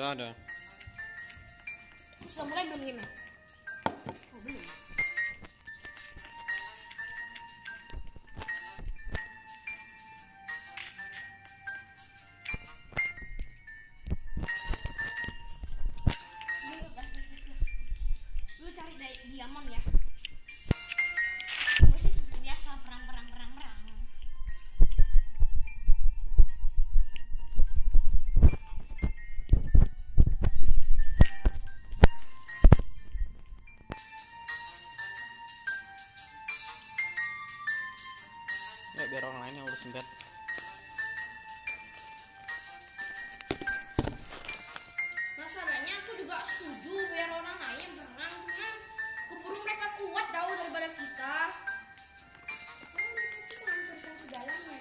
Gak ada. Sudah mulai belum game? Oh belum. Lu cari diamond ya. Gue sih seperti biasa perang. Ya biar orang lain yang urusin bed. Masalahnya aku juga setuju biar orang lain yang berang, cuman keburu mereka kuat jauh daripada kita. Mereka cuma hancurkan segalanya.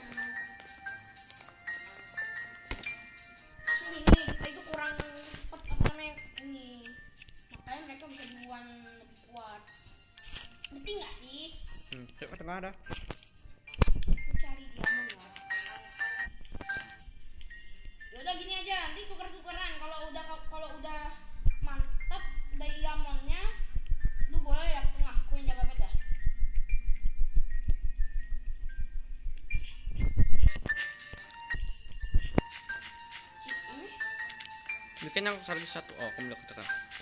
Ini kita itu kurang cepat apa namanya ini, makanya mereka bisa duluan lebih kuat. Ngerti nggak sih? Cek nggak ada. Aku cari diamond lah. Yaudah gini aja, nanti tuker-tukeran. Kalau udah mantap diamondnya, lu boleh ya tengah, aku yang jaga beda. Bikin yang satu. Oh, aku bilang katakan.